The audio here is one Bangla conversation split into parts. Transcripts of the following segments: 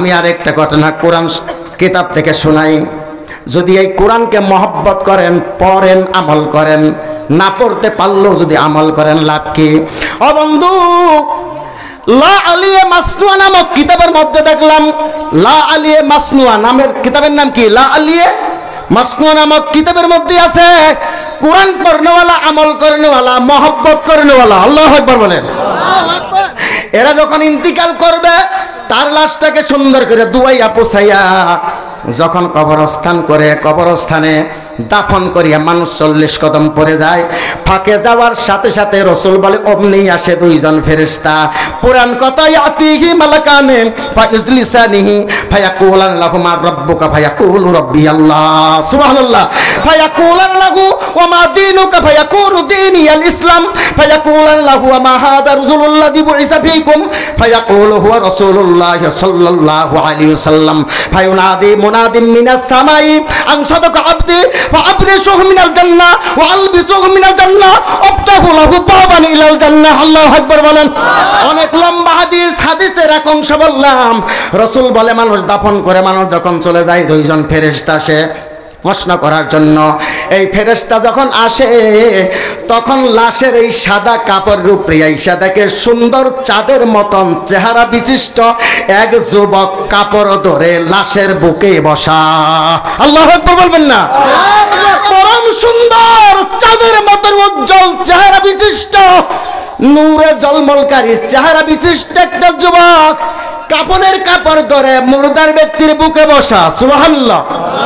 আমি আরেকটা ঘটনা কোরআন কিতাব থেকে শোনাই। যদি এই কোরআনকে মহব্বত করেন, পড়েন, আমল করেন, না পড়তে পারলেও যদি আমল করেন, লাভ কি? ও বন্ধু, লা আলিয়ে মাসনুয়া নামক কিতাবের মধ্যে দেখলাম, লা আলিয়ে মাসনুয়া নামের কিতাবের নাম কি? লা আলিয়ে মাসনুয়া নামক কিতাবের মধ্যে আছে কোরআন পড়নেওয়ালা, আমল করনেওয়ালা, মহব্বত করনেওয়ালা। আল্লাহু আকবার বলেন। এরা যখন ইন্তিকাল করবে, তার লাশটাকে সুন্দর করে দুয়াইয়া পোছাইয়া যখন কবরস্থান করে, কবরস্থানে দাফন করিয়া মানুষ 40 কদম পড়ে যায়, ফাঁকে যাওয়ার সাথে সাথে রসুল বলে অমনি আসে দুইজন ফেরেশতা। পুরান কথায় আতিহি মালাকানে ফাইজলিসানিহি ফায়াকুলান লাহু মা রাব্বুকা ফায়াকুলু রাব্বি আল্লাহ, সুবহানাল্লাহ। ফায়াকুলান লাহু ওয়া মা দীনুকা ফায়াকুলু দীনি আল ইসলাম ফায়াকুলান লাহু ওয়া মা হাযা রাসূলুল্লাযী বুইসা ফীকুম ফায়াকুলু হুয়া রাসূলুল্লাহ সাল্লাল্লাহু আলাইহি ওয়াসাল্লাম ফায়ুনাদি মুনাদিম মিনাস সামাই আন সাদাকা আবদি فأبرزه من الجنة وألبسه من الجنة أفتحوا له بابا إلى الجنة। আল্লাহু আকবার বলেন। অনেক লম্বা হাদিস, হাদিসের এক অংশ বললাম। রাসূল বলে মানুষ দাফন করে, মানুষ যখন চলে যায়, দুইজন ফেরেশতা আসে প্রশ্ন করার জন্য। এই ফেরেশতা যখন আসে, তখন লাশের এই সাদা কাপড়ের উপরে আইসা দেখে সুন্দর চাঁদের মতন চেহারা বিশিষ্ট এক যুবক কাপড় ধরে লাশের বুকে বসা। আল্লাহু আকবার বলবেন না? পরম সুন্দর চাঁদের মতন উজ্জ্বল চেহারা বিশিষ্ট, নূরে জলমলকারী চেহারা বিশিষ্ট একটা যুবক কাপড়ের কাপড় ধরে মুর্দার ব্যক্তির বুকে বসা। সুবহানাল্লাহ।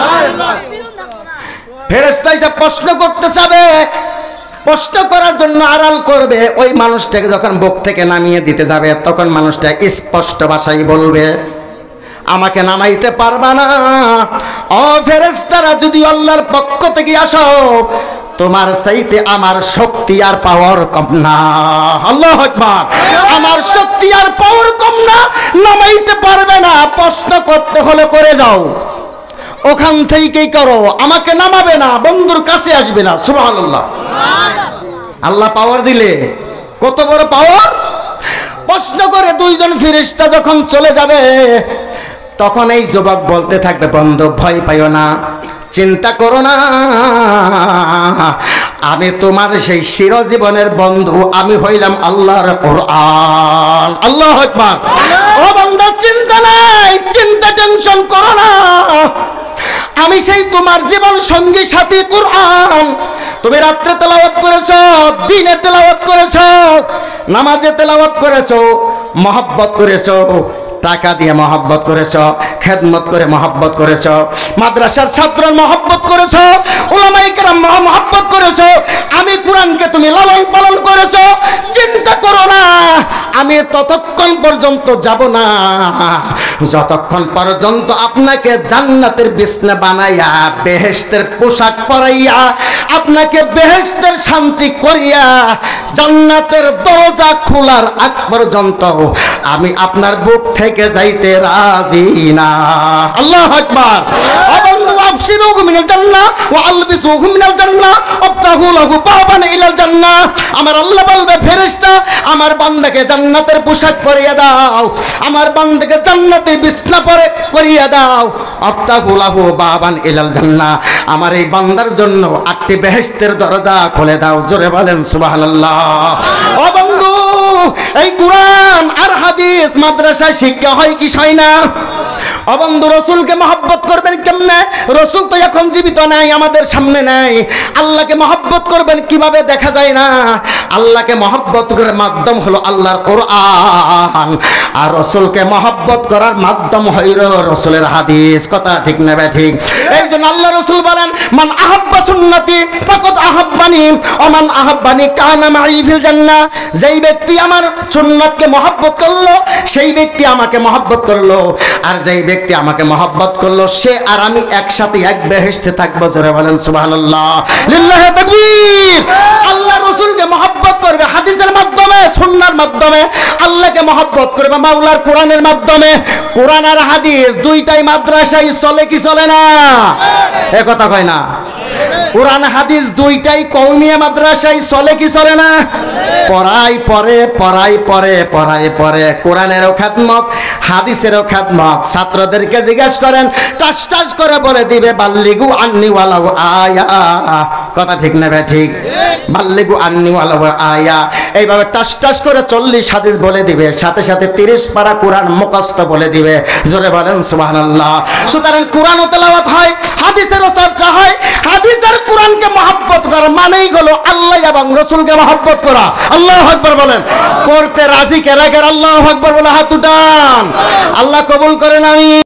ফেরেশতা এসে প্রশ্ন করতে যাবে, প্রশ্ন করার জন্য আড়াল করবে। ওই মানুষটাকে যখন বুক থেকে নামিয়ে দিতে যাবে, তখন মানুষটা স্পষ্ট ভাষায় বলবে, আমাকে নামাইতে পারবা না। ও ফেরেশতারা, যদি আল্লাহর পক্ষ থেকে আসো, তোমার চাইতে আমার শক্তি আর পাওয়ার কম না। আল্লাহু আকবার। আমার শক্তি আর পাওয়ার কম না, নামাইতে পারবে না। প্রশ্ন করতে হলে করে যাও, ওখান থেকেই করো, আমাকে নামাবে না, বন্ধুর কাছে আসবে না। সুবহানাল্লাহ। আল্লাহ পাওয়ার দিলে কত বড় পাওয়ার। প্রশ্ন করে দুইজন ফেরেশতা যখন চলে যাবে, তখন এই যুবক বলতে থাকবে, বন্ধু ভয় পাইও না, চিন্তা করো না, আমি তোমার সেই চিরজীবনের বন্ধু, আমি হইলাম আল্লাহর কোরআন। আল্লাহু আকবার। ও বন্ধু, চিন্তা নাই, চিন্তা টেনশন করো না, আমি সেই তোমার জীবন সঙ্গী সাথী কোরআন। তুমি রাত্রে তেলাওয়াত করেছো, দিনে তেলাওয়াত করেছো, নামাজে তেলাওয়াত করেছো, মহব্বত করেছো, টাকা দিয়ে মহব্বত করেছো, খেদমত করে মহব্বত করেছো, মাদ্রাসার ছাত্রের মহব্বত করেছো, উলামায়ে কেরাম মহব্বত করেছো, আমি কোরআনকে তুমি লালন পালন করেছো। চিন্তা করো না, আমি ততক্ষণ পর্যন্ত যাব না যতক্ষণ পর্যন্ত আপনাকে জান্নাতের বিছনা বানাইয়া, বেহেশতের পোশাক পরাইয়া, আপনাকে বেহেশতের শান্তি করিয়া, জান্নাতের দরজা খোলার আগ পর্যন্ত আমি আপনার বুক থেকে যাইতে রাজি না। আল্লাহু আকবার। বন্ধু, আবশিরুহু মিনাল জান্নাহ ওয়া আলবিসুহু মিনাল জান্নাহ আফতাহু লাহু বাবান ইলাল জান্নাহ। আমার আল্লাহ বলবে, ফেরেশতা, আমার বান্দাকে জান্নাতের পোশাক পরিয়ে দাও, আমার বান্দাকে জান্নাতের বিছনা পরে করিয়ে দাও, আফতাহু লাহু বাবান ইলাল জান্নাহ, আমার এই বান্দার জন্য 8টি বেহেশতের দরজা খুলে দাও। জোরে বলেন সুবহানাল্লাহ। ও বন্ধু, এই কোরআন আর হাদিস মাদ্রাসায় শিক্ষা হয় কি হয় না? ও বন্ধু, রসুলকে মহব্বত করবেন কেমনে? রসুল তো এখন জীবিত নাই, আমাদের সামনে নাই। আল্লাহকে মহব্বত করবেন কিভাবে দেখা যায় না। আল্লাহকে মহব্বত করার মাধ্যম হলো আল্লাহর কোরআন, আর রসুলকে মহব্বত করার মাধ্যম হইল রসুলের হাদিস। কথা ঠিক না বে ঠিক? এই জন্য আল্লাহ রসুল বলেন, মান আহাব্বা সুন্নতি ফাকাদ আহাব্বানি ওয়া মান আহাব্বানি কানা মাই ফিল জান্নাহ। যেই ব্যক্তি আমার সুন্নাতকে মহব্বত করলো, সেই ব্যক্তি আমাকে মহব্বত করলো, আর যেই ব্যক্তি আমাকে মহব্বত করলো, সে আর আমি একসাথে এক বেহেশতে থাকবো। জোরে বলেন সুবহানাল্লাহ। লিল্লাহি তাকবীর। আল্লাহ রসুলকে মহব্বত করবে হাদিসের মাধ্যমে, সুন্নাহর মাধ্যমে। আল্লাহকে মহব্বত করবে মাওলার কোরআনের মাধ্যমে। কোরআন আর হাদিস দুইটাই মাদ্রাসায় চলে কি চলে না? এ কথা কয় না? কোরআন হাদিস দুইটাই কওমিয়া মাদ্রাসায় চলে কি চলে না? পড়াই কোরআনেরও খেদমত, হাদিসেরও খেদমত। ছাত্রদেরকে জিজ্ঞেস করেন, টাস টাস করে বলে দিবে বাল্লিগু আন্নি ওয়ালাউ আয়া। কথা ঠিক না ভাই? ঠিক। বাল্লিগু আন্নি ওয়ালাউ আয়া, এইভাবে টাস টাস করে 40 হাদিস বলে দিবে, সাথে সাথে 30 পারা কোরআন মুখস্থ বলে দিবে। জোরে বলেন সুবহানাল্লাহ। সুতরাং কোরআনও তেলাওয়াত হয়, হাদিসেরও চর্চা হয়। হাদিসের কোরআনকে মহব্বত করা মানেই হলো আল্লাহ এবং রাসূলকে মহব্বত করা। আল্লাহু আকবার বলেন। করতে রাজি কে রাখেন? আল্লাহু আকবার বলে হাত উঠান। আল্লাহ কবুল করেন। আমি